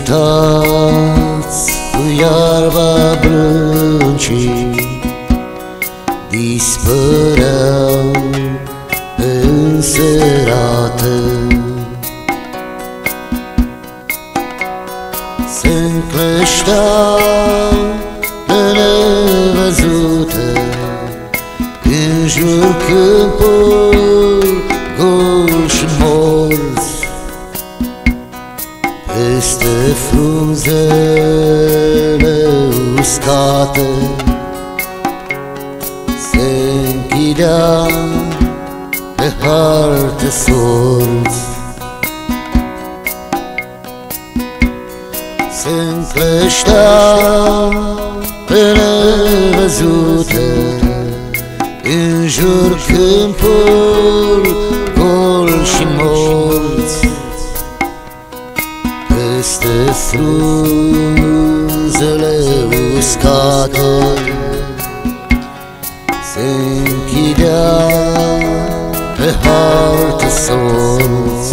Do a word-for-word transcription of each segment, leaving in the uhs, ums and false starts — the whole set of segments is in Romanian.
Cântați cu iarba brâncii, dispăreau înserată. Se-ncleșteau de nevăzută în jur câmpul gol și morți. Peste frunzele uscate se închidea pe hartă sorți. Se-ncleșteau pe nevăzute în jur câmpul gol și morți. Peste frunzele uscate se închidea pe hartă sorți.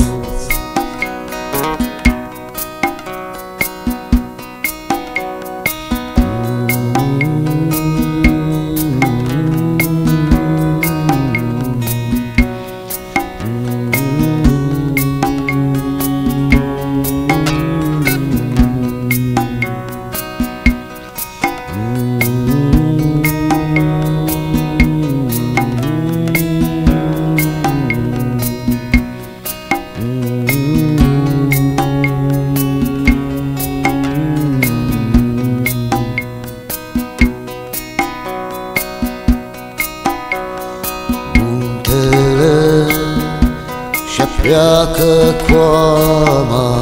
Pleacă coama,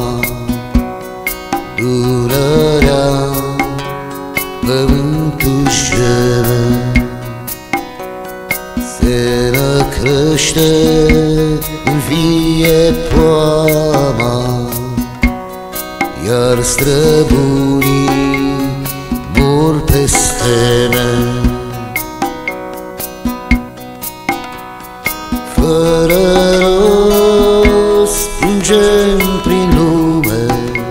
durerea, pământul-și geme. Se răcrește în vie poama, iar străbunii mor pe steme. Fără plângem prin lume,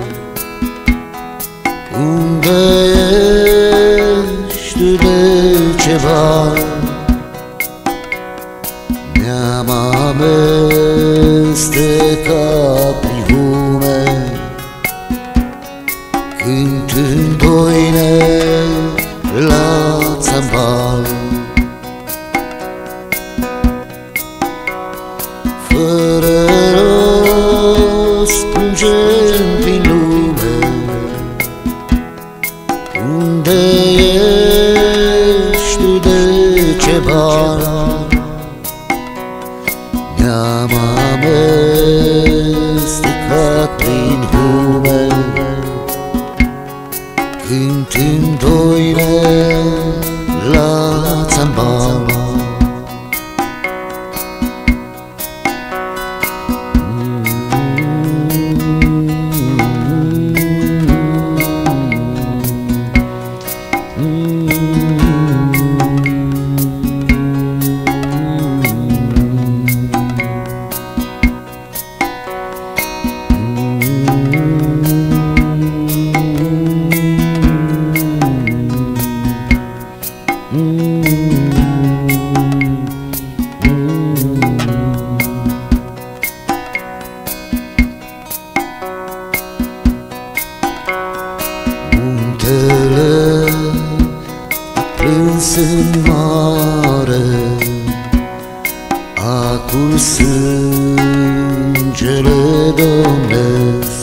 unde ești Decebal? Ne-am amestecat prin lume, cântând doine la țambal. Fără plângem prin lume, unde ești Decebal? Ne-am amestecat prin lume, cântând doine la țambal. Muntele a plâns în mare, a curs sângele domnesc.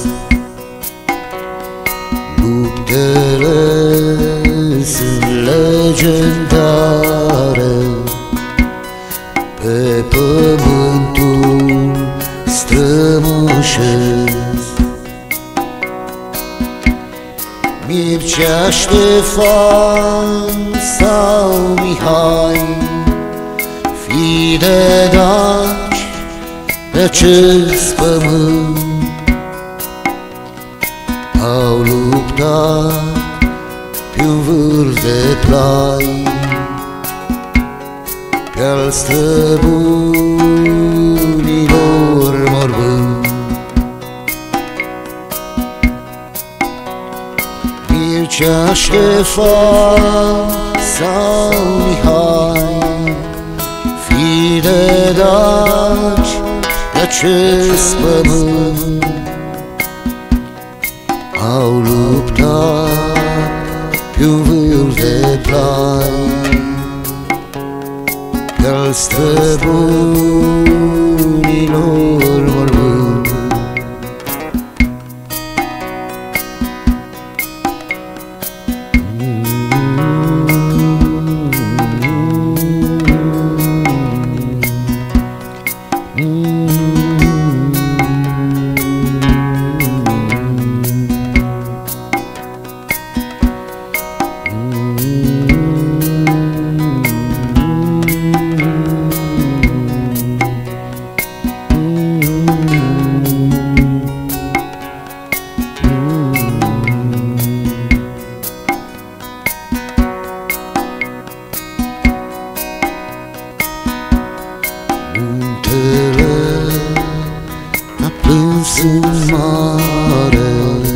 Luptele sunt legendare, pe pământul strămoșesc. Mircea, Ștefan sau Mihai, fii de daci pe acest pământ, au luptat pe-un vârf de plai, pe-al străbunilor mormânt. Mircea, Ștefan sau Mihai, fii de dragi de acest pământ, au luptat pe un vârf de plai, pe-al străbunilor mormânt. Muntele a plâns în mare,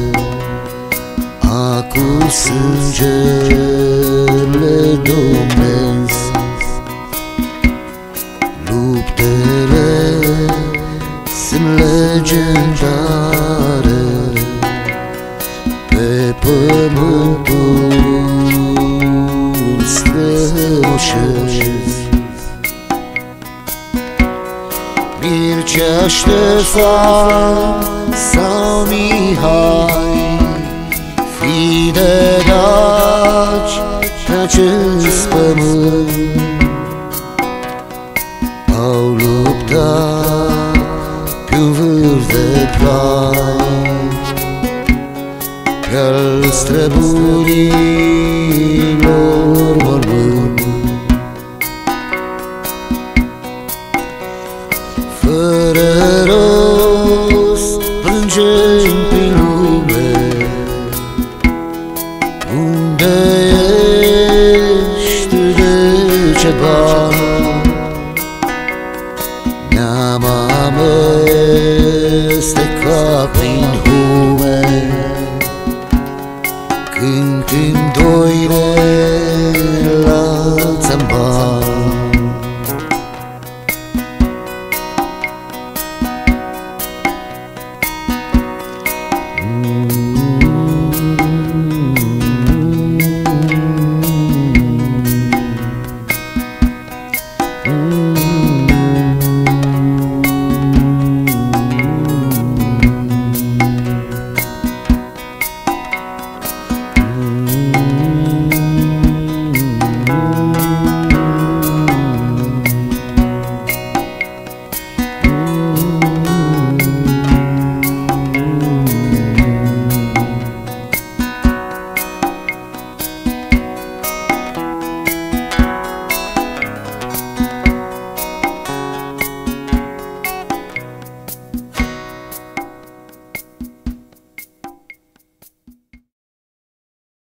acu sângele domnesc. Luptele sunt legendare, pe pământul strămoșesc. Mircea, Ștefan sau Mihai, fii de dragi pe acest pământ, au luptat pe un vârf de plai, pe-al străbunilor